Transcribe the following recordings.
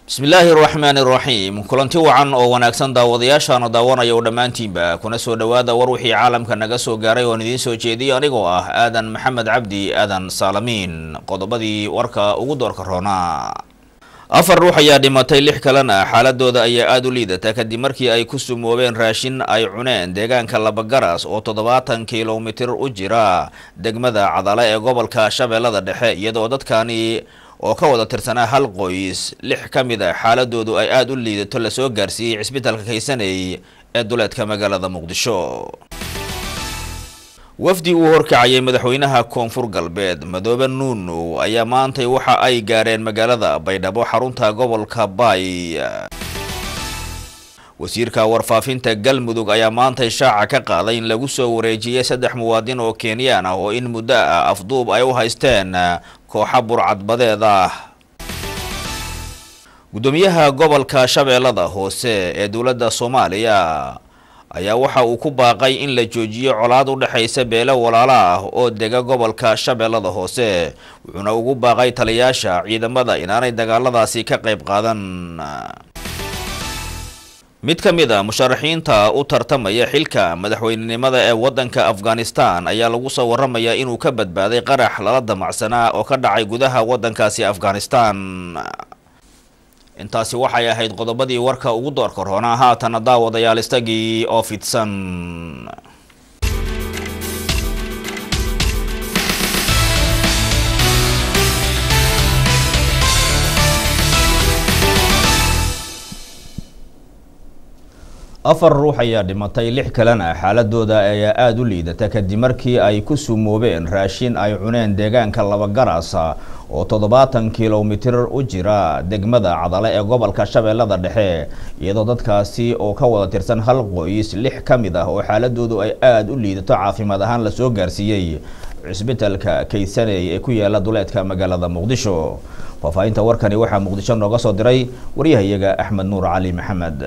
بسم الله الرحمن الرحيم كلنتي وعن oo wanaagsan daawadayaashaana daawanaya oo dhamaantiinba kuna soo dhawaada war wixii caalamka naga soo gaaray oo idin soo jeediyay anigoo ah aadan maxamed cabdi aadan salamiin qodobadii warka ugu doorka roona afar ruux ayaa dhimatay 6 kalena xaaladooda ayaa aad u liidata kadib markii ay ku sumoobeen raashin ay cuneen deegaanka Labagaras oo 70 kiiloomitir u jira degmada Cadala ee gobolka Shabeellada Dhexe iyadoo dadkani oo ka wada tirsanaa hal qoys 6 kamid ah xaaladoodu ay aad u liidato la soo gaarsiiyay isbitaalka Kaysanay ee duleedka magaalada Muqdisho wafdi uu horkacayay madaxweynaha Koonfur Galbeed Madoobe Nuno ayaa maantay waxa ay gaareen magaalada Baydhabo xarunta gobolka Bay wasiirka warfaafinta Galmudug ayaa maantay shaaca ka qaaday in lagu soo wareejiyay 3 muwaadin oo Kenyan ah oo in muddo afduub ay u haysteen kooxa burcadbadeed ah gudoomiyaha gobolka Shabeellada Hoose ee dawladda Soomaaliya ayaa waxa uu ku baaqay in la joojiyo colaad u dhaxaysa beelo walaalo ah oo dega gobolka Shabeellada Hoose wuxuuna ugu baaqay taliyaasha ciidamada inaanay dagaaladaasi ka qayb qaadan mid kamid ah musharaxiinta u tartamaya xilka madaxweynenimada ee wadanka Afghanistan ayaa lagu soo waramayaa inuu ka badbaaday qarax lala damacsanaa oo ka dhacay gudaha wadankaasi Afghanistan intaasi waxay ahayd qodobadii warka ugu doorka roona haatan daawadayaal istagii oo fidsan afar ruux ayaa dhimatay 6 kalena xaaladooda ayaa aad u liidata kadib markii ay ku sumoobeen raashin ay cuneen deegaanka Labagaras oo 70 kiiloomitir u jira degmada Cadala ee gobolka Shabeellada Dhexe iyadoo dadkaasi oo ka wada tirsan hal qoys 6 kamid ah oo xaaladoodu ay aad u liidato caafimaad ahaan la soo gaarsiiyay isbitaalka Kaysanay ee ku yaala duleedka magaalada Muqdisho faafahinta warkani waxa Muqdisho nooga soo diray wariyahayaga Axmed Nuur Cali Maxamed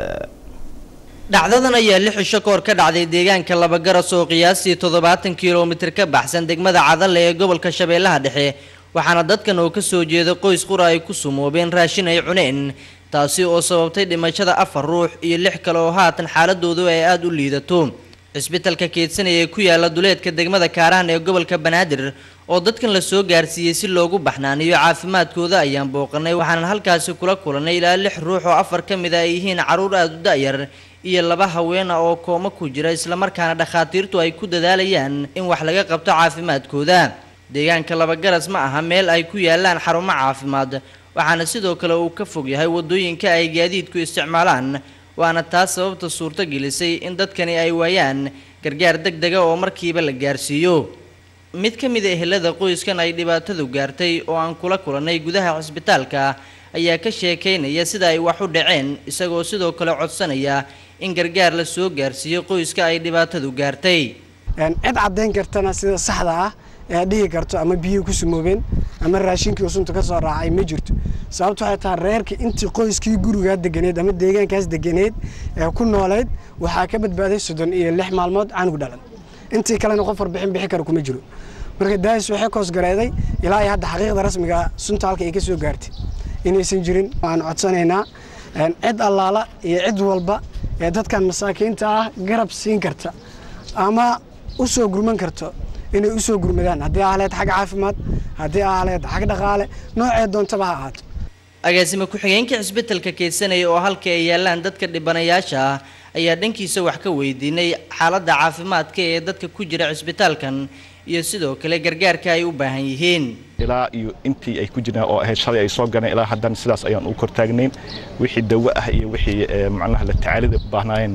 dhacdadan ayaa 6 cisho ka hor ka dhacday deegaanka Labagaras oo qiyaastii 70 kiiloomitir ka baxsan degmada Cadala ee gobolka Shabeellaha Dhexe waxaana dadkan oo ka soo jeeda qoys qura ay ku sumoobeen raashin ay cuneen taasi oo sababtay dhimashada 4 ruux iyo 6 kale oo haatan xaaladoodu ay aad u liidato isbitaalka Kaysanay ee ku yaala duleedka degmada Kaaraan ee gobolka Banaadir oo dadkan la soo gaarsiiyay si loogu baxnaaniyo caafimaadkooda ayaan booqanay waxaan halkaasi kula kulanay ilaa 6 ruux oo 4 kamid ah ay yihiin caruur aad u da'yar iyo 2 haween oo kooma ku jira isla markaana dhakhaatiirtu ay ku dadaalayaan in wax laga qabto caafimaadkooda deegaanka Labagaras ma aha meel ay ku yaalaan xarumo caafimaad waxaana sidoo kale uu ka fog yahay wadooyinka ay gaadiidku isticmaalaan waana taas sababta suurto gelisay in dadkani ay waayaan gargaar degdeg ah oo markiiba la gaarsiiyo mid kamid ah ehelada qoyskan ay dhibaatadu gaartay oo aan kula kulanay gudaha isbitaalka ayaa ka sheekeynaya sida ay wax u dhaceen isagoo sidoo kale codsanaya in gargaar la soo gaarsiiyo qoyska ay dhibaatadu gaartay cid cadeyn kartana sida saxda ah ee dhigi karto ama biyo ku sumoobeen ama raashinkii sunta ka soo raacay ma jirto sababtoo ay tahay reerkii intii qoyskii guriga deganeed ama deegaankaas deganeed ee ku nooleed waxa ka badbaaday 36 maalmood aan u dhalan intii kalena qof warbixin bixi karo kuma jiro marka daas waxay koos gareeday ilaa hadda xaqiiqda rasmiga sunta halka ay ka soo gaartay inaysan jirin aan codsanaynaa cid allaala iyo cid walba ee dadkan masaakiinta ah garab siin karta ama u soo gurman karto inay u soo gurmadaan haddii ahleed xag caafimaad haddii ahleed xag dhaqaale noocee doontaba ha ahaato agaasima ku-xigeenka isbitaalka Kaysanay oo halka ay yaalaan dadka dhibanayaasha ayaa dhankiisa wax ka weydiinay xaaladda caafimaadka ee dadka ku jira isbitaalkan iyo sidoo kale gargaarka ay u baahan yihiin ilaa iyo intii ay ku jiraan oo ahayd shalay ay soo galeen ilaa hadan sidaas ayaan u kor taagnayn wixii dawo ah iyo wixii macnaha la tacaalida u baahnayeen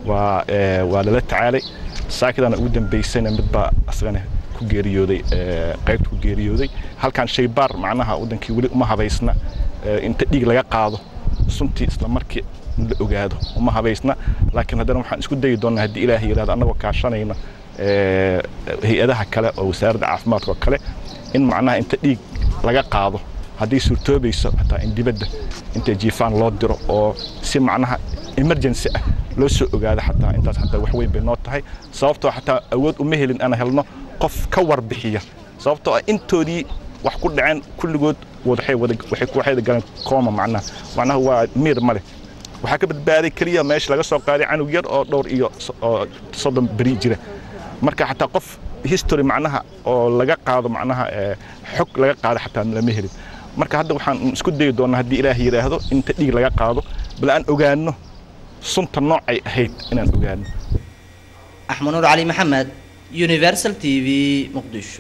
waa la tacaalay saakidana ugu dambeysayna midba asagana ku geeriyooday qaybta ku geeriyooday halkan shay baar macnaha wadankii wali uma habaysna inta dhiig laga qaado suntii isla markii la ogaado uma habaysna laakiin haddana waxaan isku dayi doonaa haddii Ilaahay yiraahdo annagoo kaashanayna hay'adaha kale oo wasaaradda caafimaadka kale in macnaha inta dhiig laga qaado haddii suurtoobayso hataa in dibadda inta jiifaan loo diro oo si macnaha emergency ah loo soo ogaado hataa intaas hataa wax weyn bay noo tahay sababtoo hataa awood uma helin ana helno qof ka warbixiya sababtoo intoodii wax ku dhaceen kulligood waxay ku galeen kooma macnaha waa miir male waxa ka badbaaday kaliya meesha laga soo qaaday canug yar oo dhowr iyo 30 bari jira marka xataa qof history macnaha oo laga qaado macnaha xog laga qaado xataa lama helin marka hadda waxaan isku dayi doonaa haddii Ilaahay yiraahdo inta dhiig laga qaado bal aan ogaano sunta noocay ahayd inaan ogaano Axmed Nuur Cali Maxamed Universal TV Muqdisho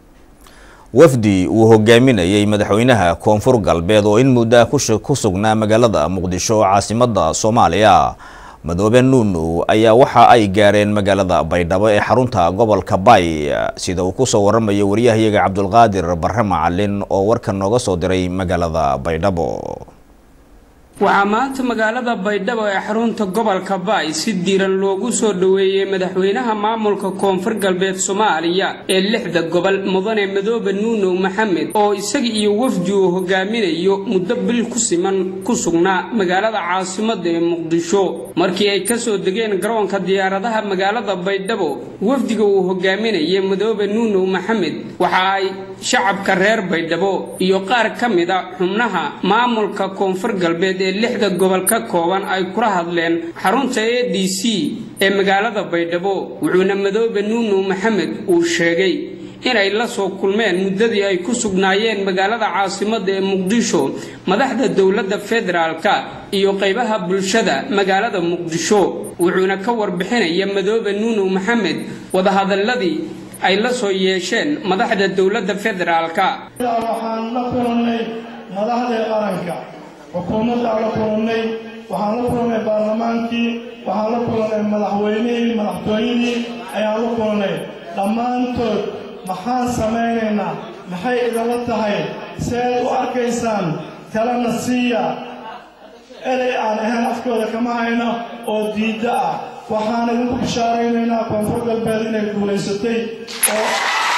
wafdi uu hogaaminayay madaxweynaha koonfur galbeed oo in muddo ku sugnaa magaalada Muqdisho caasimadda Soomaaliya Madoobe Nuunu ayaa waxa ay gaareen magaalada Baydhabo ee xarunta gobolka Bay sida uu ku soo waramayo wariyahayaga Cabdulqaadir Barre Macalin oo warkan nooga soo diray magaalada Baydhabo waxaa maanta magaalada Baydhabo ee xarunta gobolka Bay si diiran loogu soo dhaweeyay madaxweynaha maamulka koonfur galbeed Soomaaliya ee 6 gobol mudane Madoobe Nuunu Maxamed oo isaga iyo wafdi uu hogaaminayo muddo bil ku siman ku sugnaa magaalada caasimadda ee Muqdisho markii ay ka soo degeen garoonka diyaaradaha magaalada Baydhabo wafdiga uu hogaaminayay Madoobe Nuunu Maxamed waxa ay shacabka reer Baydhabo iyo qaar kamid ah xubnaha maamulka koonfur galbeed 6 gobol ka kooban ay kula hadleen xarunta ADC ee magaalada Baydhabo wuxuuna Madoobe Nuunu Maxamed uu sheegay inay la soo kulmeen muddadii ay ku sugnaayeen magaalada caasimadda ee Muqdisho madaxda dawladda federaalka iyo qaybaha bulshada magaalada Muqdisho wuxuuna ka warbixinaya Madoobe Nuunu Maxamed wada hadalladii ay la soo yeesheen madaxda dawladda federaalka waxaan la kulannay madaxda qaranka xukuumadda la kulannay waxaan la kulannay baarlamaankii waxaan la kulannay madaxweynihii madaxtooyadii ayaan la kulannay dhammaantood maxaan samaynaynaa maxay idinla tahay seed u arkaysaan kalena siiya erey aan ahayn afkooda kama hayno oo diidda ah waxaan idinku bishaaraynaynaa koonfur galbeed inay guulaysatay oo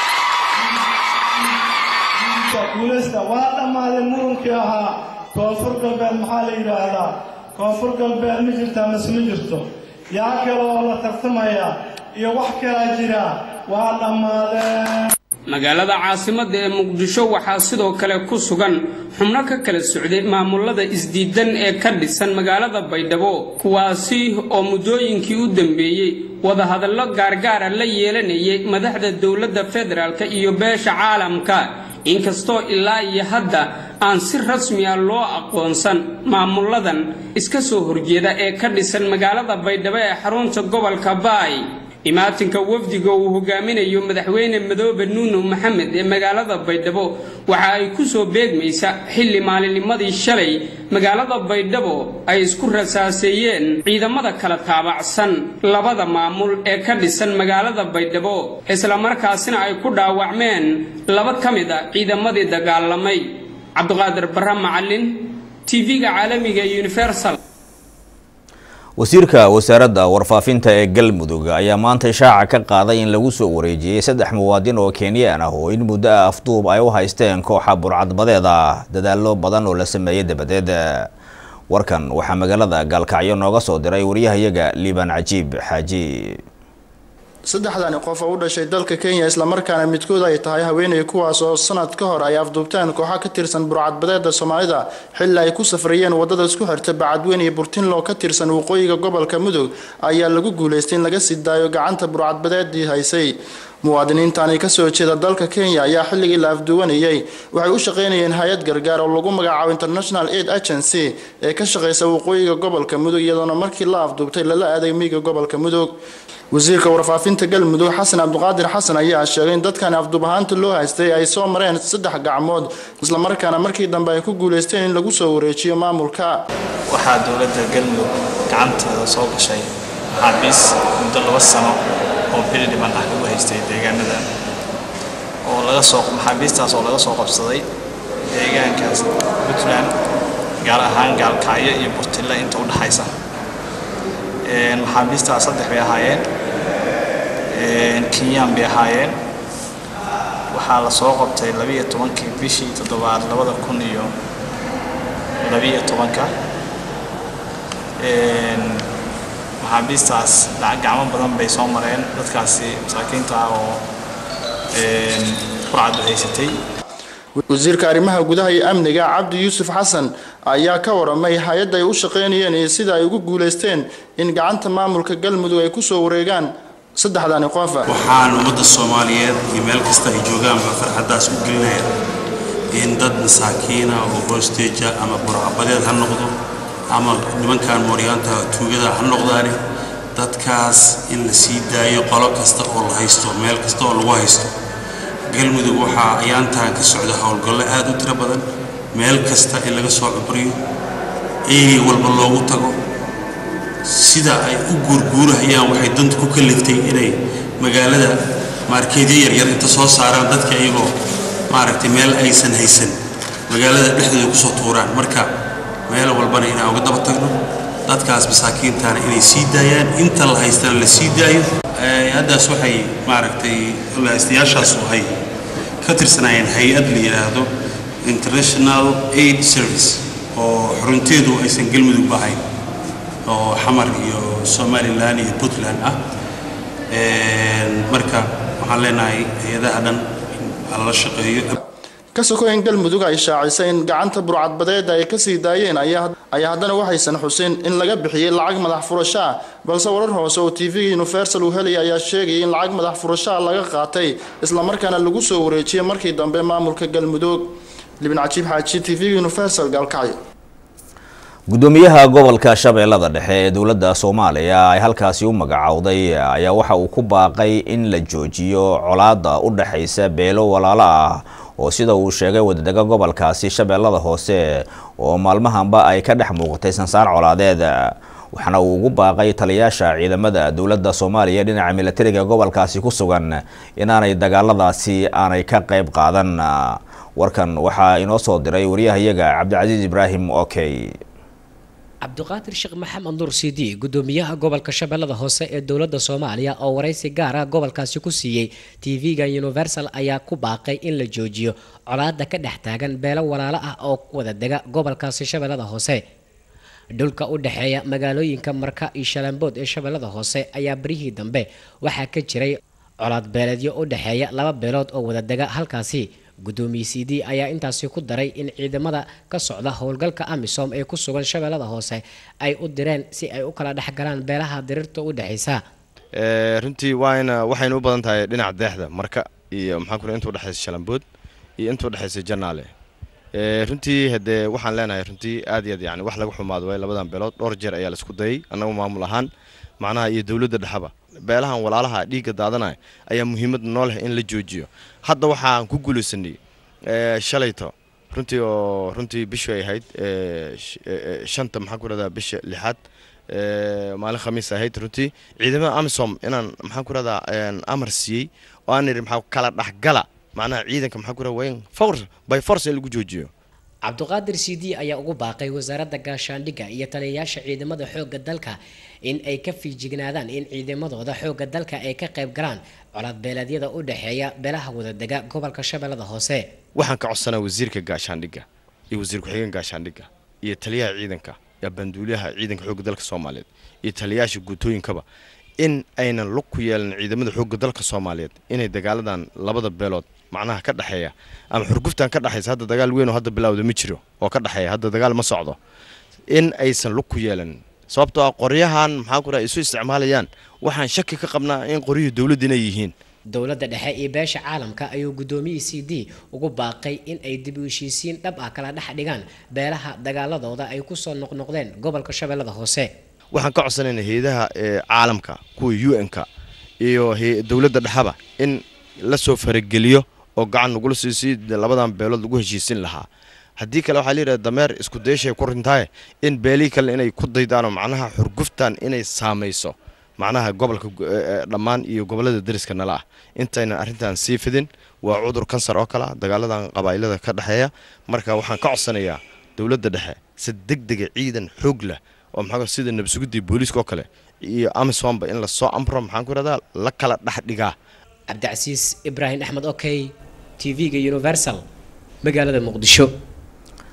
guulaysta waa dhammaadeen murunkii ahaa koonfur galbeed maxaa la yidhaahdaa koonfur galbeed ma jirtaa mase ma jirto yaa kale oo la tartamaya iyo wax kalaa jira waa dhammaadeen magaalada caasimadda ee Muqdisho waxaa sidoo kale ku sugan xubno ka kala socday maamulada isdiidan ee ka dhisan magaalada Baydhabo kuwaasi oo muddooyinkii u dambeeyay wada hadallo gaargaar ah la yeelanayay madaxda dawladda federaalka iyo beesha caalamka inkastoo ilaa iyo hadda aan si rasmi ah loo aqoonsan maamuladan iska soo horjeeda ee ka dhisan magaalada Baydhabo ee xarunta gobolka Bay imaatinka wafdiga uu hogaaminayo madaxweyne Madoobe Nuunu Maxamed ee magaalada Baydhabo waxa ay ku soo beegmaysaa xilli maalinnimadii shalay magaalada Baydhabo ay isku rasaaseeyeen ciidamada kala taabacsan labada maamul ee ka dhisan magaalada Baydhabo isla markaasina ay ku dhaawacmeen laba kamid ah ciidamadii dagaalamay Cabdulqaadir Barre Macalin TV-ga caalamiga Universal wasiirka wasaaradda warfaafinta ee Galmudug ayaa maanta shaaca ka qaaday in lagu soo wareejiyay 3 muwaadin oo Kenyaan ah oo in muddo afduub ay u haysteen kooxo burcadbadeed dadaallo badan oo la sameeyay dabadeed warkan waxa magaalada Gaalkacyo nooga soo diray wariyahayaga Liban Cajiib Xaaji saddexdan qof oo u dhashay dalka Kenya isla markaana midkood ay tahay haweeney kuwaas oo sanad ka hor ay afduubtaan kooxo ka tirsan burcadbadeedda Soomaalida xilli ay ku safrayeen wadada isku xirta Bacadweyne iyo Burtinlo ka tirsan waqooyiga gobolka Mudug ayaa lagu guuleystay in laga sii daayo gacanta burcadbadeeddii haysay muwaadiniintan ka soo jeeda dalka Kenya ayaa xilligii la afduubanayay waxay u shaqeynayeen hay'ad gargaar oo lagu magacaabo International Aid Agency ee ka shaqeysa waqooyiga gobolka Mudug iyadoo markii la afduubtay la aaday miyiga gobolka Mudug wasiirka warfaafinta Galmudug Xasan Abduqaadir Xasan ayaa sheegay in dadkan afduub ahaanta loo haystay ay soo mareen 3 gacmood isla markaana markii dambe ay ku guuleysteen in lagu soo wareejiyo maamulka waxaa dawladda Galmudug gacanteeda soo gashay xabiis muddo 2 sano oo bil dhiman ah lagu haystay deegaanada oo laga soo xabiistaas oo laga soo qabsaday deegaankaas Puntland gaar ahaan Gaalkacyo iyo Burtinle inta u dhaxaysa maxaabiistaas 3 bay ahaayeen Kenyaan bay ahaayeen waxaa la soo qabtay 12 bishii 7 2012 maxaabiistaas gacmo badan bay soo mareen dadkaasi masaakiinta ah oo burcad haysatay wasiirka arrimaha gudaha iyo amniga Cabdi Yuusuf Xasan ayaa ka waramay hay'adda ay u shaqeynayeen iyo sida ay ugu guuleysteen in gacanta maamulka Galmudug ay ku soo wareegaan saddexdan qof. waxaan ummadda Soomaaliyeed iyo meel kasta ay joogaan farxadaas u gelinaya in dad masaakiina oo hoosteeja ama burcabadeed ha noqdo ama nimankan mooryaanta tuugada ha noqdaani dadkaas in la sii daayo qolo kasta oo la haysto meel kasta oo lagu haysto Galmudug waxa ayaantaan ka socda howlgallo aad u tiro badan meel kasta in laga soo cubriyo ee walba loogu tago sida ay u guurguurayaan waxay dantu ku kaliftay inay magaalada markeedyo yar inta soo saaraan dadka iyagoo maaragtay meel aysan haysan magaalada dhexdeeda ku soo tuuraan marka meel walbana inaan uga daba tagno dadkaas masaakiintaana inay sii daayaan inta la haystana la sii daayo haddaas waxay maaragtay haystayaashaas waxay ka tirsanayeen hay'ad la yiraahdo International Aid Service oo xarunteedu aysan Galmudug bahayn oo xamar iyo Somaliland iyo Puntland ah marka waxaan leenahay hay'adaha dhan la shaqeeyo ka sokoyn Galmudug ay shaacisay in gacanta burcadbadeeda ay ka sii daayeen ayaa haddana waxaysan xuseen in laga bixiyay lacag madax furasho balse warar hoose oo TV Universal uu helay ayaa sheegay in lacag madax furasho laga qaatay isla markaana lagu soo wareejiyay markii dambe maamulka Galmudug. Libin Cajiib Xaaji, TV Universal, Galkacyo. gudoomiyaha gobolka Shabeellada Dhexe ee dawladda Soomaaliya ay halkaasi u magacawday ayaa waxa uu ku baaqay in la joojiyo colaadda u dhaxaysa beelo walaalo ah oo sida uu sheegay wadadaga gobolkaasi Shabeellada Hoose oo maalmahanba ay ka dhex muuqatay sansaar colaadeed waxana uu ugu baaqay taliyaasha ciidamada dawladda Soomaaliya dhinaca militariga gobolkaasi ku sugan inaanay dagaaladaasi aanay ka qayb qaadan. warkan waxa inoo soo diray wariyahayaga Cabdicaziz Ibrahim Okay. Cabdiqaadir Sheekh Maxamed Nuur Sidi gudoomiyaha gobolka Shabeellada Hoose ee dawladda Soomaaliya oo wareysi gaar ah gobolkaasi ku siiyay TV-ga Universal ayaa ku baaqay in la joojiyo colaadda ka dhex taagan beelo walaalo ah oo wada dega gobolkaasi Shabeellada Hoose. dhulka u dhaxeeya magaalooyinka Marka iyo Shalambood ee Shabeellada Hoose ayaa barihii dambe waxaa ka jiray colaad beeleedyo u dhaxeeya laba beelood oo wada dega halkaasi. gudoomiye CD ayaa intaasi ku daray in ciidamada ka socda howlgalka AMISOM ee ku sugan Shabeellada Hoose ay u direen si ay u kala dhaxgalaan beelaha dirirta u dhaxaysa. runtii waxaynu u badan tahay dhinaca deexda Marka iyo maxaan ku inta u dhaxaysa Shalambood iyo inta u dhaxaysa Janaale. runtii hadee waxaan leenahay runtii aad iyo yani wax lagu xumaado way labadan beelood dhowr jeer ayaa la isku dayay anagu maamul ahaan macnaha iyo dawladda dhaxaba beelahan walaalaha dhiiga daadanay ayaa muhiimad noo leh in la joojiyo. hadda waxaan ku guulaysanay shalayto runtii bishu ay ahayd shanta maxaan ku radaa bisha lixaad maalin khamiis ahayd runtii ciidamada AMISOM inaan maxaan ku radaa amar siiyay oo aan yiri maxaa kala dhaxgala macnaha ciidanka maxaa ku radaa by force in lagu joojiyo. Cabdiqaadir CD ayaa ugu baaqay wasaaradda gaashaandhigga iyo taliyayaasha ciidamada xoogga dalka in ay ka fiijignaadaan in ciidamadooda xoogga dalka ay ka qayb galaan colaad beeleedyada u dhaxeeya beelaha wada dega gobolka Shabeellada Hoose. waxaan ka codsanaa wasiirka gaashaandhigga iyo wasiir ku-xigeenka gaashaandhigga iyo taliyaha ciidanka iyo banduuliyaha ciidanka xoogga dalka Soomaaliyeed iyo taliyayaasha guutooyinkaba in aynan lug ku yeelan ciidamada xoogga dalka Soomaaliyeed inay dagaaladan labada beelood macnaha ka dhaxeeya ama xurguftan ka dhaxaysa hadda dagaal weyn oo hadda bilowday ma jiro oo ka dhaxeeya hadda dagaal ma socdo in aysan lug ku yeelan sababtoo ah qoryahan maxaa ku raay isu isticmaalayaan waxaan shaki ka qabnaa in qoryuhu dawladda inay yihiin. dawladda dhexe iyo beesha caalamka ayuu gudoomiye CD ugu baaqay in ay dib u heshiisiin dhab ah kala dhex dhigaan beelaha dagaaladooda ay ku soo noqnoqdeen gobolka Shabeellada Hoose. waxaan ka codsanaynaa hay'adaha caalamka kuwa UN-ka iyo dawladda dhexaba in la soo farageliyo oo gacan ugu siisay labadan beelood lagu heshiisin lahaa. haddii kale waxa la yiraahdaa dameer isku deeshay ku rintaay in beeli kale inay ku daydaan macnaha xurguftan inay saamayso macnaha gobolka dhammaan iyo gobolada dariska nala ah intayna arintan sii fidin waa cudur kansar oo kala dagaaladan qabaa'ilada ka dhaxeeya. marka waxaan ka codsanayaa dawladda dhexe si degdeg ciidan xoog leh oo maxaa sida nabadgelyada booliska oo kale iyo AMISOM in la soo amro maxaan ku radaa la kala dhaxdhigaa. Cabdicaziz Ibrahim Ahmed Okay, TV-ga Universal, magaalada Muqdisho.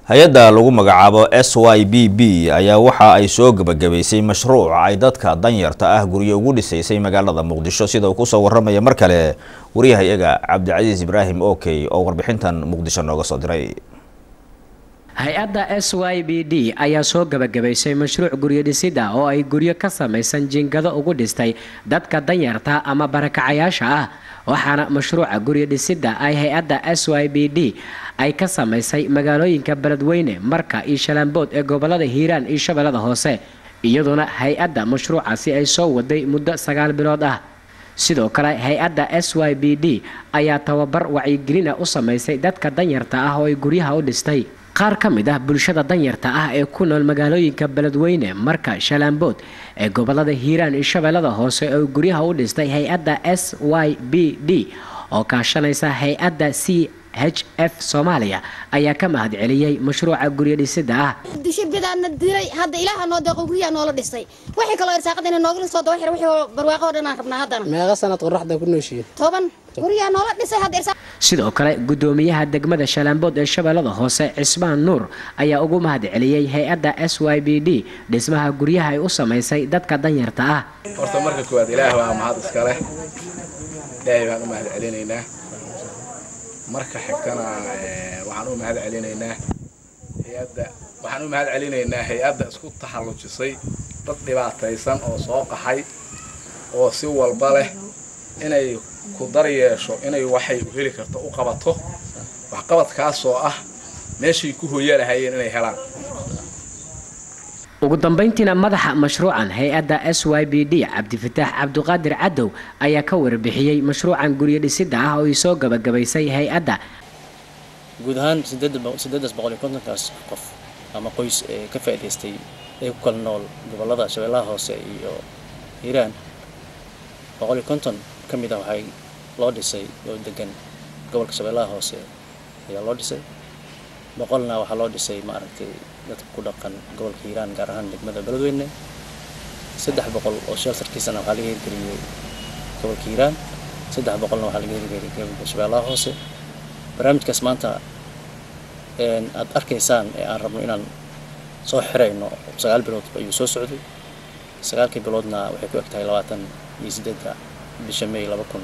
hay-adda lagu magacaabo SYBB ayaa waxa ay soo gabagabaysay mashruuc ay dadka danyarta ah guryo ugu dhisaysay magaalada Muqdisho sida uu ku soo waramaya mar kale wariyahayaga Cabdicasiis Ibraahim Okey oo warbixintan Muqdisho nooga soo diray. hay-adda SYBD ayaa soo gabagabaysay mashruuc guryo dhisida oo ay guryo ka samaysan jiingado ugu dhistay dadka danyarta ama barakacayaasha ah waxaana mashruuca guryo dhisida ay hay-adda SYBD ay ka samaysay magaalooyinka Beledweyne Marka iyo Shalambood ee gobolada Hiiraan iyo Shabeellada Hoose iyaduna hay-adda mashruucaasi ay soo waday muddo 9 bilood ah sidoo kale hay-adda SYBD ayaa tababar wacyigelin u samaysay dadka danyarta ah oo ay guryaha u dhistay qaar ka mid ah bulshada danyarta ah ee ku nool magaalooyinka Beledweyne Marka Shalambood ee gobolada Hiiraan iyo Shabeellada Hoose oo guryaha u dhistay hay-adda SYBD oo kaashanaysa hay-adda CHF Soomaaliya ayaa ka mahad celiyay mashruuca guryo dhisida ah dishibidana diray hadda ilaaha noo deeqo guryaha noola dhisay wixii kale irsaaqadina nooga soo daba xir wixii barwaaqo oo dhan aan rabnaa haddana meeqa sanad qorraxda ku nooshiin 10 guryaha noola dhisay hadda irsaaq sidoo kale gudoomiyaha degmada Shalambood ee Shabeellada Hoose Cismaan Nuur ayaa ugu mahad celiyay hay-adda SYBD dhismaha guryaha ay u samaysay dadka danyarta ah horta marka koowaad ilaahay waa mahad iska leh ilaahay baan u mahad celinaynaa marka xigtana waxaan u mahad celinaynaa hay-adda isku taxallujisay dad dhibaataysan oo soo qaxay oo si walba leh inay ku daryeesho inay waxay u heli karto u qabato wax qabadkaas oo ah meeshii ku hooyalahayeen inay helaan ugu dambeyntiina madaxa mashruucan hay-adda SYBD Cabdifataax Cabduqaadir Cadow ayaa ka warbixiyay mashruucan guryo dhisida ah oo ay soo gabagabaysay hay-adda guud ahaan 850 qof ama qoys ka faa'iideystay ee ku kala nool gobolada Shabeellaha Hoose iyo Hiiraan 150 kamid ah waxay loo dhisay oo degan gobolka Shabeellaha Hoose ayaa loo dhisay boqolna waxa loo dhisay maaragtay dadka ku dhaqan gobolka Hiiraan gaar ahaan degmada Beledweyne 300 oo shelterkiisana waxa laga hirgeliyay gobolka Hiiraan 300 waxa laga hirgeliyay gobolka Shabeellaha Hoose barnaamijkaas maanta aad arkaysaan ee aan rabno inaan soo xireyno 9 bilood ayuu soo socday 9 biloodna waxay ku egtahay 28 bisha May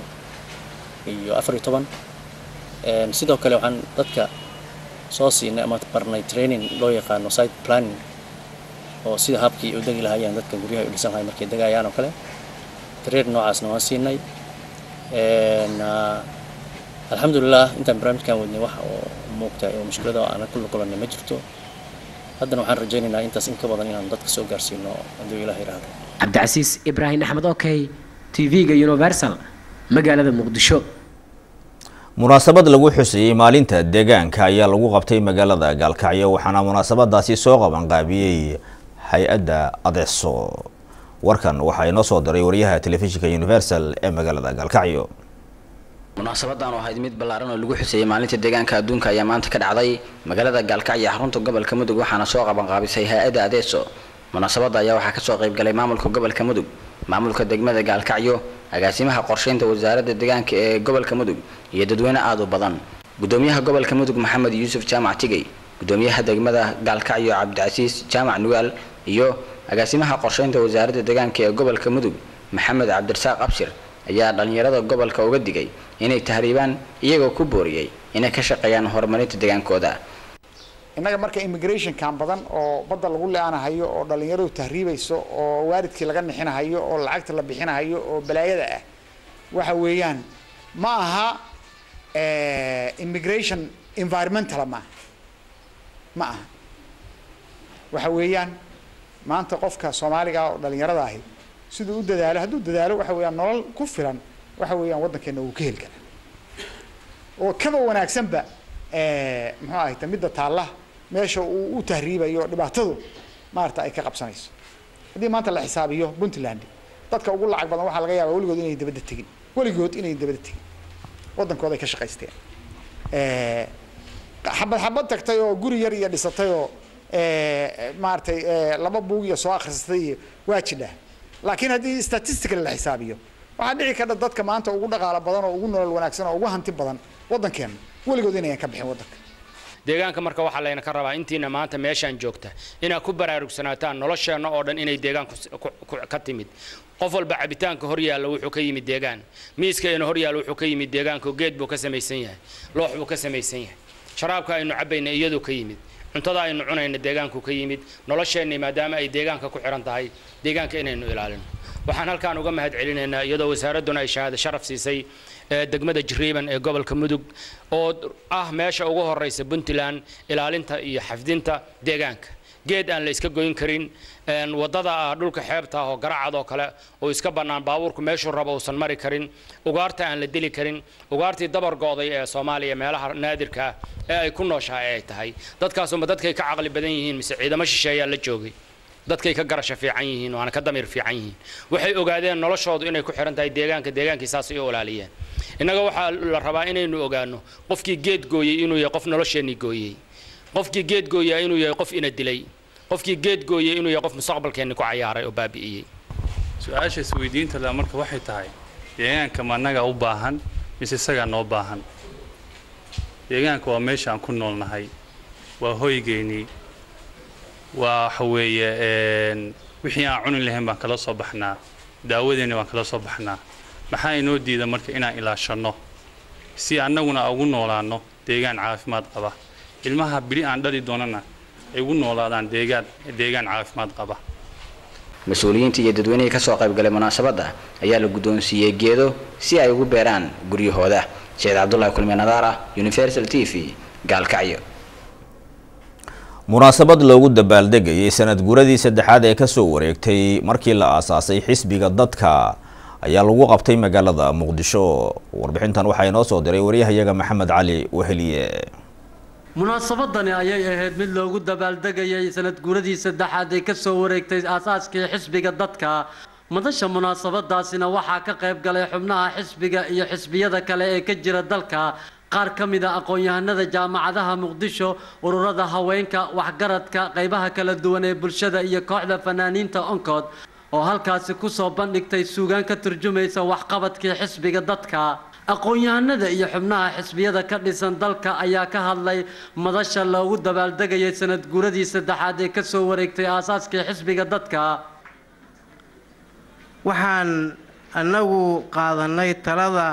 2014 sidoo kale waxaan dadka soo siinay ama barnay training loo yaqaano site planning oo sida habkii u dagi lahaayeen dadka guryaha u dhisan lahaayeen markay dagayaan oo kale training noocaasna waan siinay alxamdulillah intaan barnaamijkan wadnay wax oo muuqda oo mushkilada aan ku kulanay ma jirto haddana waxaan rajaynaynaa intaas in ka badan inaan dadka soo gaarsiino haddii Ilaahay yiraahdo Cabdicasiis Ibraahim Axmed Okey TV-ga Universal magaalada Muqdisho munaasabad lagu xusayay maalinta deegaanka ayaa lagu qabtay magaalada Gaalkacyo waxaana munaasabadaasi soo qaban qaabiyay hay-adda Adesso warkan waxa inoo soo diray wariyaha telefishinka Universal ee magaalada Gaalkacyo munaasabadan oo ahayd mid ballaaran oo lagu xusayay maalinta deegaanka adduunka ayaa maanta ka dhacday magaalada Gaalkacyo xarunta gobolka Mudug waxaana soo qaban qaabisay hay-adda Adesso munaasabada ayaa waxaa ka soo qayb galay maamulka gobolka Mudug maamulka degmada Gaalkacyo agaasimaha qorsheynta wasaaradda deegaanka ee gobolka Mudug iyo dadweyne aad u badan gudoomiyaha gobolka Mudug Maxamed Yuusuf Jaamac Tigay gudoomiyaha degmada Gaalkacyo Cabdicasiis Jaamac Nugaal iyo agaasimaha qorsheynta wasaaradda deegaanka ee gobolka Mudug Maxamed Cabdirasaaq Abshir ayaa dhalinyarada gobolka uga digay inay tahriibaan iyagoo ku booriyay inay ka shaqeeyaan horumarinta deegaankooda inaga marka immigration kan badan oo badda lagu leeyahay oo dhalinyaradu tahriibayso oo waalidkii laga nixinayo oo lacagta la bixinayo oo balaayada ah waxa weeyaan ma aha immigration environmental ma aha waxa weeyaan maanta qofka Soomaaliga oo dhalinyarada ahi sidoo u dadaalo haduu dadaalo waxa weeyaan nolol ku filan waxa weeyaan wadankeena uu ka heli kara oo kaba wanaagsan ba muxuu ahayd midda taalla meesha uu tahriibayo dhibaatadu maarta ay ka qabsanayso hadii maanta la xisaabiyo Puntland dadka ugu lacag badan waxa laga yaabaa waligood inay dabada tagin wadankooda ay ka shaqaysteen xabad tagtay oo guri yar iyo dhisatay oo maartay laba buug iyo soo akhrisatay waajida laakiin hadii statistical la xisaabiyo waxa dhici karta dadka maanta ugu dhaqaale badan oo ugu nolol wanaagsan oo ugu hanti badan wadankeena waligood inay ka bixin wadanka deegaanka marka waxaa layna ka rabaa intiina maanta meeshaan joogta inaad ku baraarugsanataan nolosheenna oo dhan inay deegaanku ka timid qof walba cabitaanka hor yaalla wuxuu ka yimid deegaan miiskayna hor yaalla wuxuu ka yimid deegaanka geed buu ka samaysan yahay loox buu ka samaysan yahay sharaabka aynu cabayna iyadoo ka yimid cuntada aynu cunayna deegaanku ka yimid nolosheenna maadaama ay deegaanka ku xiran tahay deegaanka inaynu ilaalino waxaan halkaan uga mahad celinaynaa iyadoo wasaaraduna ay shahaado sharaf siisay degmada Jariiban ee gobolka Mudug oo ah meesha ugu horeysa Puntland ilaalinta iyo xafdinta deegaanka geed aan la iska goyn karin wadada dhulka xeebta oo garacad oo kale oo iska banaan baabuurku meeshu rabo uusan mari karin ugaarta aan la dili karin ugaartii dabar gooday ee Soomaaliya meelaha naadirka ee ay ku nooshahay ay tahay dadkaas oo dadkay ka aqli badan yihiin mise ciidamo shisheeya la joogay dadkay ka garasho fiican yihiin oo aan ka damir fiican yihiin waxay ogaadeen noloshoodu inay ku xiran tahay deegaankiisaas ay olaaliyeen inaga waxa la rabaa inaynu ogaano qofkii geed gooyay inuu yahay qof nolosheeni gooyay qofkii geed gooyay inuu yahay qof ina dilay qofkii geed gooyay inuu yahay qof mustaqbalkeena ku ciyaaray oo baabi'iyay su'aasha isweydiinta la marka waxay tahay deegaanka ma naga u baahan mise isaga noo baahan deegaanka waa meesha aan ku noolnahay waa hoygeeni waa xaweeye wixii aan cunin lahayn baan kala soo baxnaa daawadeena baan kala soo baxnaa maxaa inoo diida marka inaan ilaashano si annaguna ugu noolaano deegaan caafimaad qaba ilmaha bili aan dhali doonana ay ugu noolaadaan deegaan caafimaad qaba mas-uuliyiinta iyo dadweynaha ka soo qayb galay munaasabadda ayaa la guddoonsiiyey geedo si ay ugu beeraan guryahooda Sheekh Cabdullaahi Kulmi Nadaara Universal TV Gaalkacyo munaasabad loogu dabaaldegayay sanad guuradii saddexaad ee ka soo wareegtay markii la aasaasay xisbiga dadka ayaa lagu qabtay magaalada Muqdisho warbixintan waxa inoo soo diray wariyahayaga Maxamed Cali Waheliye munaasabadani ayay ahayd mid loogu dabaaldegayay sanad guuradii saddexaad ee ka soo wareegtay aasaaskii xisbiga dadka madasha munaasabadaasina waxaa ka qayb galay xubnaha xisbiga iyo xisbiyada kale ee ka jira dalka qaar ka mid ah aqoon-yahanada jaamacadaha Muqdisho ururada haweenka waxgaradka qaybaha kala duwan ee bulshada iyo kooxda fanaaniinta onkod oo halkaasi ku soo bandhigtay suugaan ka turjumaysa waxqabadkii xisbiga dadka aqoon-yahanada iyo xubnaha xisbiyada ka dhisan dalka ayaa ka hadlay madasha loogu dabaaldegayay sanad guuradii saddexaad ee ka soo wareegtay aasaaskii xisbiga dadka waxaan anagu qaadanay talada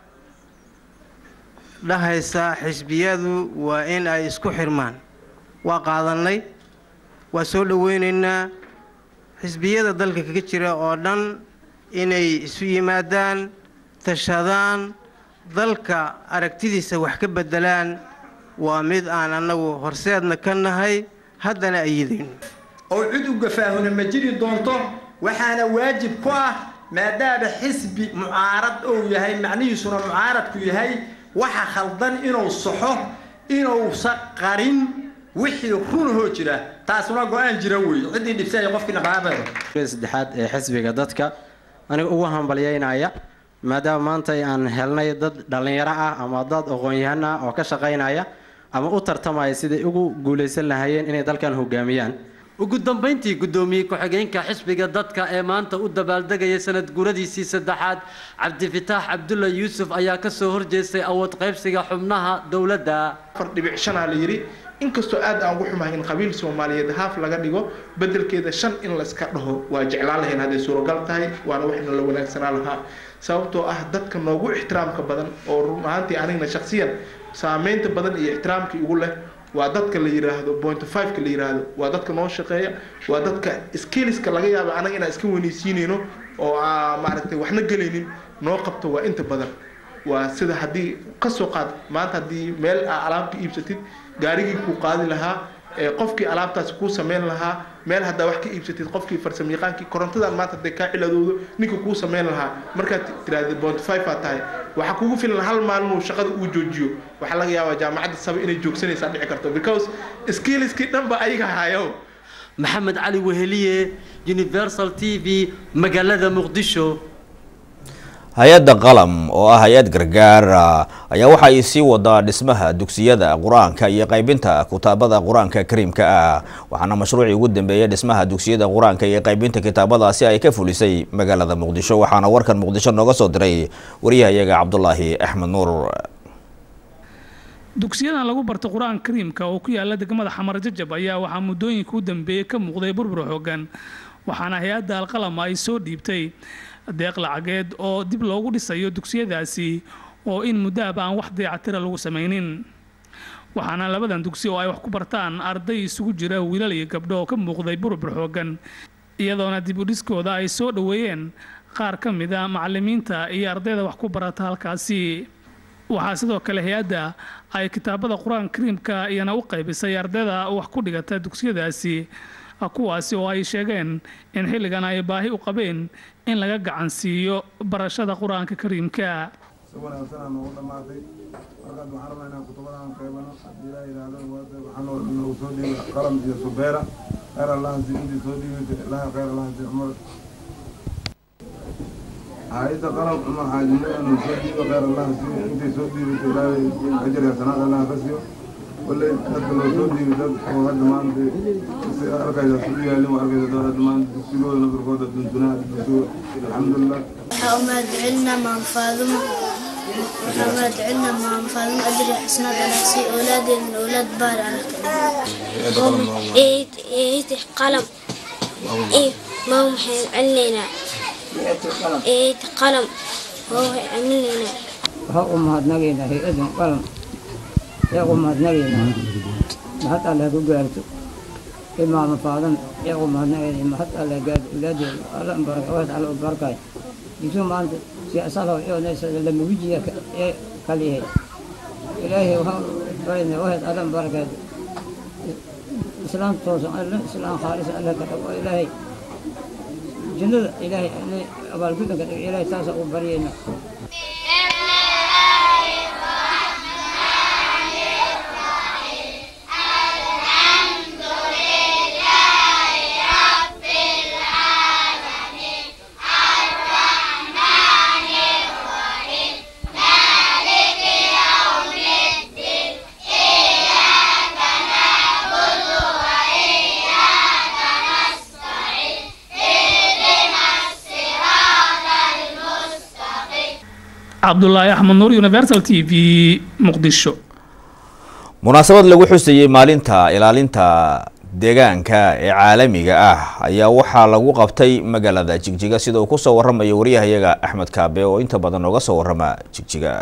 dhahaysa xisbiyadu waa in ay isku xirmaan waa qaadanay waa soo dhaweynaynaa xisbiyada dalka kaga jira oo dhan inay isu yimaadaan tashadaan dalka aragtidiisa wax ka bedelaan waa mid aan anagu horseedna ka nahay haddana ayidayno oo cid u gafaahuna ma jiri doonto waxaana waajib ku ah maadaama xisbi mucaarad uu yahay macnihiisuna mucaaradku yahay waxa khaldan inuu saxo inuu qarin wixii runoo jira taasuna go'aan jira weey cidii dhibsay qofkina qaabado saddexaad ee xisbiga dadka aniga ugu hambalyeynaya maadaama maanta aan helnay dad dhalinyaro ah ama dad aqoon-yahan ah oo ka shaqeynaya ama u tartamaya sidii ugu guuleysan lahaayeen inay dalkan hogaamiyaan ugu dambeyntii gudoomiye ku-xigeenka xisbiga dadka ee maanta u dabaaldegaya sanad guuradiisii saddexaad Cabdifitaax Cabdulla Yuusuf ayaa ka soo horjeestay awood qaybsiga xubnaha dawladda 4.5 la yiri inkastoo aad aan ugu xumahay in qabiil Soomaaliyeed haaf laga dhigo bedelkeeda 5 in la iska dhaho waa jeclaan lahayn haday suuragal tahay waana waxna la wanaagsanaa lahaa sababtoo ah dadka noogu ixtiraamka badan oo run ahaantii anigna shakhsiyan saameynta badan iyo ixtiraamka igu leh waa dadka la yiraahdo point 5 ka la yiraahdo waa dadka noo shaqeeya waa dadka skillska laga yaabo anaga inaan iska waneysiinayno oo maaragtay waxna galaynin noo qabto waa inta badan waa sida hadii ka soo qaad maanta hadii meel alaabta iibsatid gaarigii ku qaadi lahaa qofkii alaabtaas ku sameyn lahaa meel hadda wax ka iibsatid qofkii farsamayaqaankii korontadan maanta hadday ka ciladoodo ninka ku sameyn lahaa marka tiraahdo point 5 tahay waxa kugu filan hal maalin uu shaqada uu joojiyo waxa laga yaabaa jaamacadda saba inay joogsanaysa dhici karto because skillski dhanba ayaga hayo Maxamed Cali Waheliye Universal TV magaalada Muqdisho hay-adda qalam oo ah hay-ad gargaar ayaa waxa ay sii wadaa dhismaha dugsiyada quraanka iyo qaybinta kitaabada quraanka kariimka ah waxaana mashruuci ugu dambeeyay dhismaha dugsiyada quraanka iyo qaybinta kitaabadaasi ay ka fulisay magaalada Muqdisho waxaana warkan Muqdisho nooga soo diray wariyahayaga Cabdullaahi Axmed Nuur dugsiyadan lagu barto qur-aanka kariimka oo ku yaala degmada Xamar Jajab ayaa waxaa muddooyinka u dambeeyay ka muuqday burbur xooggan waxaana hay'adda Alqalam ay soo dhiibtay deeq lacageed oo dib loogu dhisayo dugsiyadaasi oo in muddo aan wax dayactir lagu sameeynin waxaana labadan dugsi oo ay wax ku bartaan arday isugu jira wiilal iyo gabdho oo ka muuqday burbur xooggan iyadoona dib u dhiskooda ay soo dhaweeyeen qaar ka mid ah macallimiinta iyo ardayda wax ku barata halkaasi waxaa sidoo kale hay'adda ay kitaabada qur-aanka kariimka iyana u qaybisay ardayda wax ku dhigata dugsiyadaasi kuwaasi oo ay sheegeen in xilligan ay baahi u qabeen in laga gacan siiyo barashada qur-aanka kariimka هايدا قلب عمر حاجمو أنه سودي وغير الله سودي أنت سودي وتلاقي أجر يا سنة الله بسيو ولا تدخل سودي وتد وهذا ما عندي أركض سودي يعني وأركض دورة ما عندي سلو نبر قدر دنيا الحمد لله. محمد علنا ما فاضم محمد علنا ما فاضم أجر حسنا بنفسي أولادي من أولاد بار على إيه قلم إيه ما هم علينا إيه قلم هو عملنا ها أمهات نجينا هي إذن قلم يا أمهات نجينا ما حتى على جوجلته إما مفاضن يا أمهات نجينا ما حتى على جاد ولادي على بركة واحد على بركة يسوع ما أنت سياسة يا ناس لما بيجي كليه إلهي وهم بين واحد على بركة إسلام توصل إسلام خالص الله كتب إلهي جنود إلهي أنا أبغى كذا كذا إلهي تاسع وبرينا. cabdullaahi axmed nuur universal t v muqdisho munaasabad lagu xusayay maalinta ilaalinta deegaanka ee caalamiga ah ayaa waxaa lagu qabtay magaalada Jigjiga sida uu ku soo waramayo wariyahayaga Axmed Kaabe oo inta badan uga soo warama Jigjiga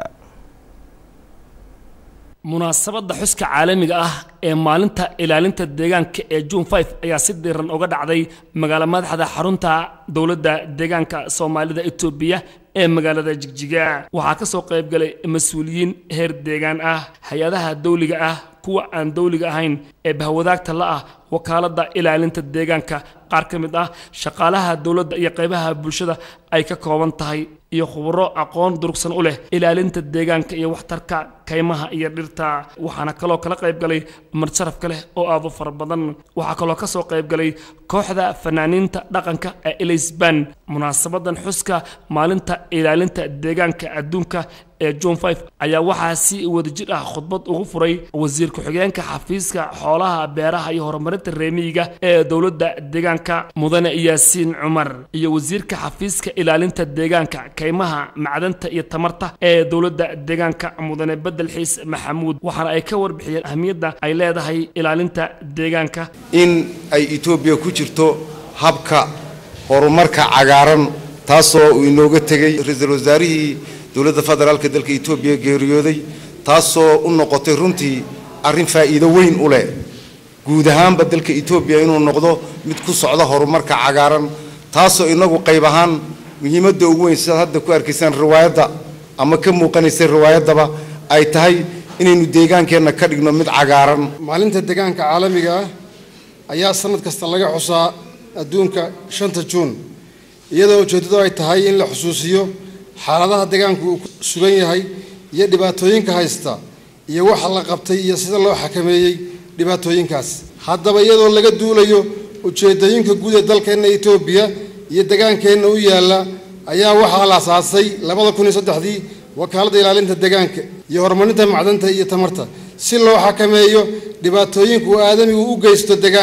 munaasabada xuska caalamiga ah ee maalinta ilaalinta deegaanka ee June 5 ayaa si diiran uga dhacday magaalada madaxda xarunta dawladda deegaanka Soomaalida Itoobiya ee magaalada Jigjiga waxaa ka soo qayb galay mas'uuliyiin heer deegaan ah hay'adaha dawliga ah kuwa aan dawliga ahayn ee bahwadaagta la ah wakaalada ilaalinta deegaanka qaar ka mid ah shaqaalaha dawladda iyo qaybaha bulshada ay ka kooban tahay iyo khubaro aqoon durugsan u leh ilaalinta deegaanka iyo waxtarka kaymaha iyo dhirta waxaana kaloo kala qayb galay marsharaf kale oo aad u far badan waxa kaloo ka soo qayb galay kooxda fanaaniinta dhaqanka ee Elisban munaasabadan xuska maalinta ilaalinta deegaanka adduunka ee June 5 ayaa waxaa si wadajir ah khudbad ugu furay wasiir ku-xigeenka xafiiska xoolaha beeraha iyo horumarinta reemiga ee dawladda deegaanka mudane Yaasiin Cumar iyo wasiirka xafiiska ilaalinta deegaanka kaymaha macdanta iyo tamarta ee dawladda deegaanka mudane Bedel Xiis Maxamuud waxaana ay ka warbixiyeen ahmiyadda ay leedahay ilaalinta deegaanka in ay Itoobiya ku jirto habka horumarka cagaaran taasoo uu inooga tagay ra'iisul wasaarihii dawladda federaalka dalka Itoobiya geeriyooday taasoo u noqotay runtii arrin faa'iido weyn u leh guud ahaanba dalka Itoobiya inuu noqdo mid ku socda horumarka cagaaran taasoo inagu qayb ahaan muhiimadda ugu weyn sida hadda ku arkaysaan riwaayadda ama ka muuqanaysa riwaayadaba ay tahay inaynu deegaankeena ka dhigno mid cagaaran maalinta deegaanka caalamiga ah ayaa sanad kasta laga xusaa adduunka 5 Juun iyadoo ujeedadu ay tahay in la xusuusiyo xaaladaha deegaanku uu sugan yahay iyo dhibaatooyinka haysta iyo waxa la qabtay iyo sida loo xakameeyay dhibaatooyinkaas haddaba iyadoo laga duulayo ujeedooyinka guud ee dalkeena Itoobiya iyo deegaankeena u yaala ayaa waxa la aasaasay 2003 wakaalada ilaalinta deegaanka iyo horumarinta macdanta iyo tamarta si loo xakameeyo dhibaatooyinka aadamigu u geysto deegaanka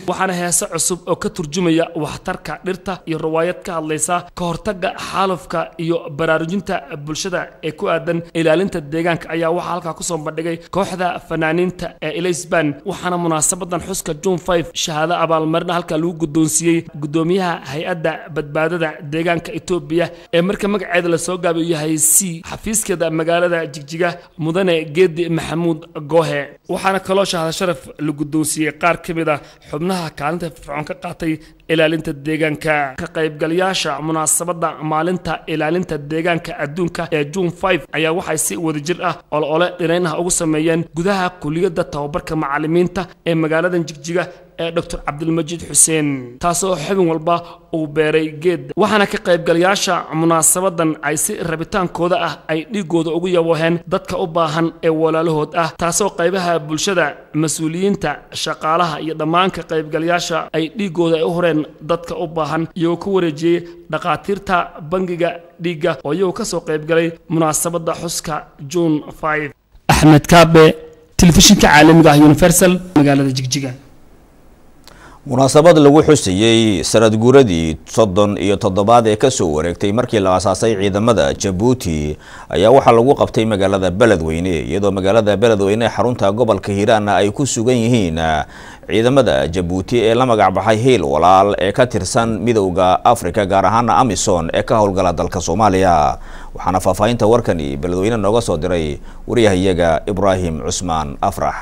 waxaana heese cusub oo ka turjumaya waxtarka dhirta iyo riwaayad ka hadlaysa ka hortagga xaalufka iyo baraarujinta bulshada ee ku aadan ilaalinta deegaanka ayaa waxaa halkaa kusoo bandhigay kooxda fanaaniinta ee Ilaysban waxaana munaasabadan xuska June 5 shahaado abaalmarin halkaa lagu guddoonsiiyey gudoomiyaha hay'adda badbaadada deegaanka Itoobiya ee marka magaceeda la soo gaabiyo yahay C xafiiskeeda magaalada Jigjiga mudane Geedi Maxamuud Goohe waxaana kaloo shahaado sharaf la guddoonsiiyey qaar kamid ah xubnaha kaalinta firfircoon ka qaatay ilaalinta deegaanka ka qaybgalayaasha munaasabada maalinta ilaalinta deegaanka adduunka ee June 5 ayaa waxay si wadajir ah olole dhinaca ugu sameeyeen gudaha kuliyadda tababarka macallimiinta ee magaalada Jigjiga ee Dr. Abdulmajid Hussein taasoo xubin walba uu beeray geed waxaana ka qaybgalayaasha munaasabadan ay si rabitaankooda ah ay dhigooda ugu yabooheen dadka u baahan ee walaalahood ah taasoo qaybaha bulshada mas'uuliyiinta shaqaalaha iyo dhammaan ka qaybgalayaasha ay dhigooda u horeen dadka u baahan iyo ku wareejiyay dhaqaatiirta bangiga dhiga oo iyagu ka soo qaybgalay munaasabada xuska June 5 Ahmed Kaabe telefishinka caalamiga ah Universal magaalada Jigjiga munaasabad lagu xusayay sanad guuradii 37 ee ka soo wareegtay markii la aasaasay ciidamada Djibouti ayaa waxa lagu qabtay magaalada Beledweyne iyadoo magaalada Beledweyne xarunta gobolka Hiiraan ay ku sugan yihiin ciidamada Djibouti ee la magac baxay Hiil Walaal ee ka tirsan midowga Afrika gaar ahaan Amisom ee ka howlgala dalka Soomaaliya waxaana faafahinta warkani Beledweyne nooga soo diray wariyahayaga Ibrahim Cusmaan Afrax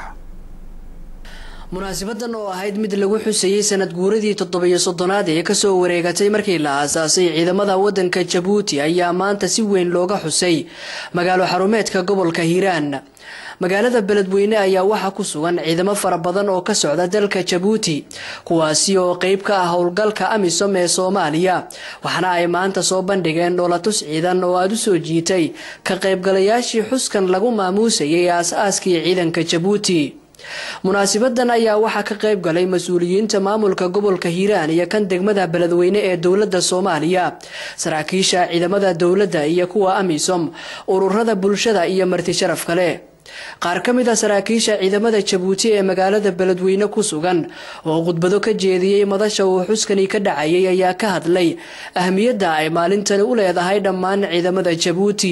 munaasabadan oo ahayd mid lagu xusayay sanad guuradii 37aad ee ka soo wareegatay markii la aasaasay ciidamada wadanka Djibouti ayaa maanta si weyn looga xusay magaalo xarumeedka gobolka Hiiraan magaalada Beledweyne ayaa waxa ku sugan ciidamo fara badan oo ka socda dalka Djibouti kuwaasi oo qayb ka ah howlgalka Amisom ee Soomaaliya waxaana ay maanta soo bandhigeen dowlatus ciidan oo aad u soo jiitay ka qaybgalayaashii xuskan lagu maamuusayay aasaaskii ciidanka Djibouti munaasabadan ayaa waxa ka qayb galay mas'uuliyiinta maamulka gobolka Hiiraan iyo kan degmada Beledweyne ee dawladda Soomaaliya saraakiisha ciidamada dawladda iyo kuwa Amisom ururada bulshada iyo marti sharaf kale qaar kamid ah saraakiisha ciidamada Djibouti ee magaalada Beledweyne ku sugan oo khudbado ka jeediyay madasha uu xuskani ka dhacayay ayaa ka hadlay ahmiyadda ay maalintan u leedahay dhammaan ciidamada Djibouti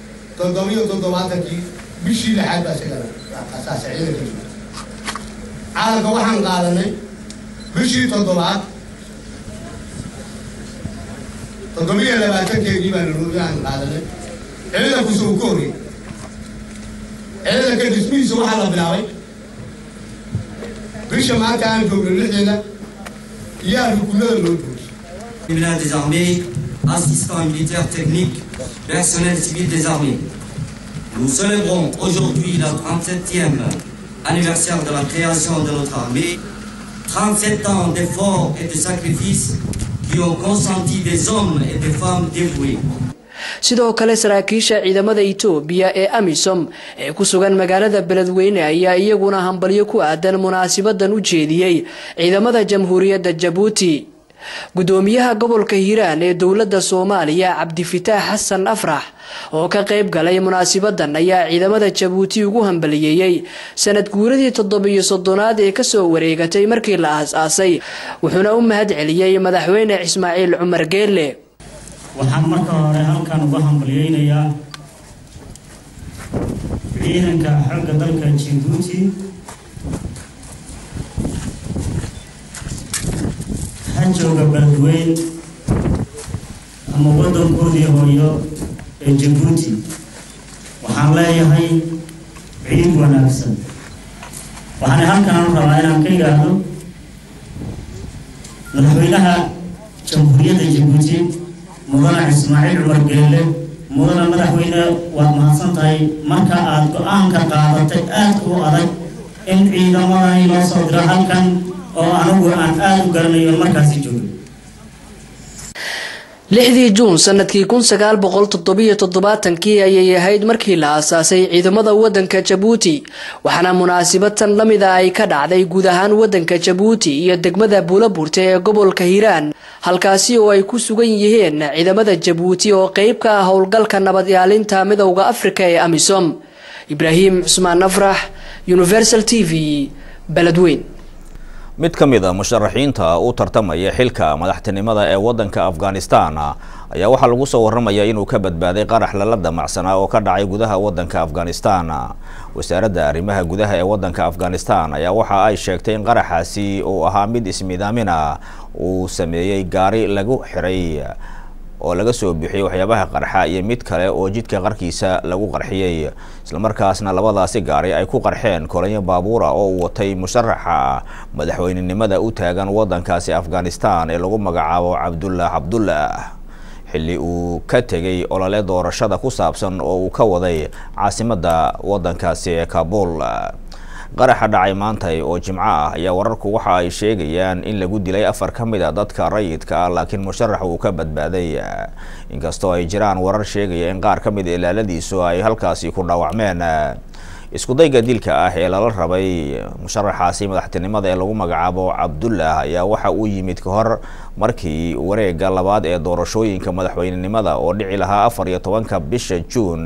bishii lixaad baa iska asaas ciidanka caalamka waxaan qaadanay bishii 7aad 720 baan ruuyaan qaadanay ciidanku soo koori ciidanka dhismihiisa waxaa la bilaabay bisha maanta aan joogno lixdeeda iyo rukunada loo joogay des armées assistants militaires techniques personnel civil des armées. Nous célébrons aujourd'hui la 37e anniversaire de la création de notre armée, 37 ans d'efforts et de sacrifices qui ont consenti des hommes et des femmes dévoués. sidoo kale saraakiisha ciidamada Itoobiya ee Amisom ee ku sugan magaalada Beledweyne ayaa iyaguna hambalyo ku aadan munaasabadan u jeediyay ciidamada Jamhuuriyadda Djibouti gudoomiyaha gobolka Hiiraan ee dawladda Soomaaliya Cabdifitaax Xasan Afrax oo ka qayb galay munaasabadan ayaa ciidamada Djibouti ugu hambalyeeyay sanad guuradii 37aad ee ka soo wareegatay markii la aasaasay wuxuuna u mahad celiyay madaxweyne Ismaaciil Cumar Geelle waxaan marka hore halkan uga hambalyeynayaa ciidanka xogga dalka Djibouti jooga Beledweyne ama wadankoodii hooyo ee Djibouti waxaan leeyahay ciid wanaagsan waxaan halkan rabaa inaan ka yiraahdo madaxweynaha jamhuuriyadda Djibouti mudane Ismaaciil Cumar Geelle mudane madaxweyne waa mahadsantahay marka aad go'aanka qaadatay aad u adag in ciidamada loo soo diro halkan oo anagu aan aad u garanayo markaasi joogay 6 Juun sanadkii 1977 ayay ahayd markii la aasaasay ciidamada wadanka Djibouti waxaana munaasabatan lamida ay ka dhacday guud ahaan wadanka Djibouti iyo degmada Buulaburte ee gobolka Hiiraan halkaasi oo ay ku sugan yihiin ciidamada Djibouti oo qayb ka ah howlgalka nabad ilaalinta midowga Afrika ee Amisom Ibrahim Cusmaan Afrax Universal TV Beledweyne mid ka mid ah musharaxiinta u tartamaya xilka madaxtinimada ee wadanka Afghanistan ayaa waxaa lagu soo waramayaa inuu ka badbaaday qarax la damacsanaa oo ka dhacay gudaha wadanka Afghanistan. wasaaradda arrimaha gudaha ee wadanka Afghanistan ayaa waxa ay sheegtay in qaraxaasi uu ahaa mid ismiidaamina uu sameeyay gaari lagu xiray oo laga soo bixiyay waxyaabaha qarxa iyo mid kale oo jidka qarkiisa lagu qarxiyay, isla markaasna labadaasi gaari ay ku qarxeen kolonyo baabuur oo uu watay musharaxa madaxweynenimada u taagan wadankaasi Afghanistan ee lagu magacaabo Abdullah xilli uu ka tegay olole doorashada ku saabsan oo uu ka waday caasimadda wadankaasi ee Kabul. qaraxa dhacay maanta oo Jimco ah ayaa wararku waxa ay sheegayaan in lagu dilay 4 ka mid ah dadka rayidka laakiin musharaxa uu ka badbaaday, inkastoo ay jiraan warar sheegaya in qaar ka mid ah ilaaladiisu ay halkaasi ku dhaawacmeen. isku dayga dilka ah ee lala rabay musharaxaasi madaxtinimada ee lagu magacaabo Abdullah ayaa waxa uu yimid ka hor markii wareegga labaad ee doorashooyinka madaxweynenimada oo dhici lahaa 14 bisha Juun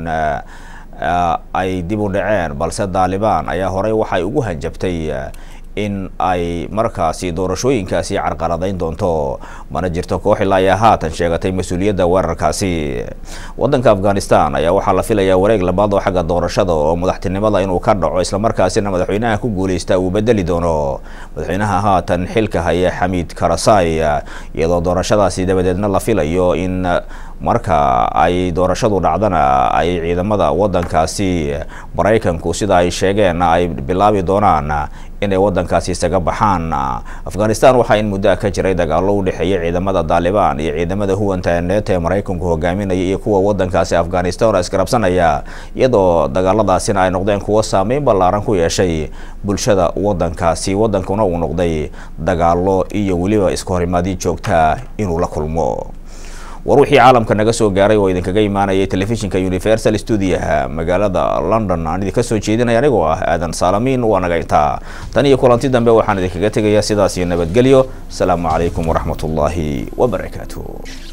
ay dib u dhaceen, balse Taliban ayaa horey waxay ugu hanjabtay in ay markaasi doorashooyinkaasi carqaladayn doonto, mana jirto koox ilaa ay haatan sheegatay mas'uuliyadda weerarkaasi. wadanka Afghanistan ayaa waxaa la filayaa wareeg labaad oo xagga doorashada oo madaxtinimada inuu ka dhaco, isla markaasina madaxweynaha ku guuleysta uu bedeli doono madaxweynaha haatan xilka haya Hamid Karzai, iyadoo doorashadaasi dabadeedna la filayo in marka ay doorashadu dhacdana ay ciidamada wadankaasi Mareykanku sida ay sheegeen ay bilaabi doonaan inay wadankaasi isaga baxaan. Afghanistan waxaa in muddo ka jiray dagaalo u dhexeeya ciidamada Taliban iyo ciidamada huwanta ee Mareykanku hogaaminaya iyo kuwa wadankaasi Afghanistan oo iskarabsanaya, iyadoo dagaaladaasina ay noqdeen kuwo saameyn ballaaran ku yeeshay bulshada wadankaasi. wadankuna uu noqday dagaalo iyo waliba isku horimaadyo joogta inuu la kulmo. waruuxii caalamka naga soo gaaray oo idinkaga imaanayay telefishinka Universal Studio magaalada London aan idinka soo jeedinaya anigoo ah Aadan Salamiin. waa naga intaa tan iyo kulanti dambe waxaan idinkaga tegayaa sidaas iyo nabadgelyo. Assalaamu calaykum waraxmatullaahi wabarakaatuh.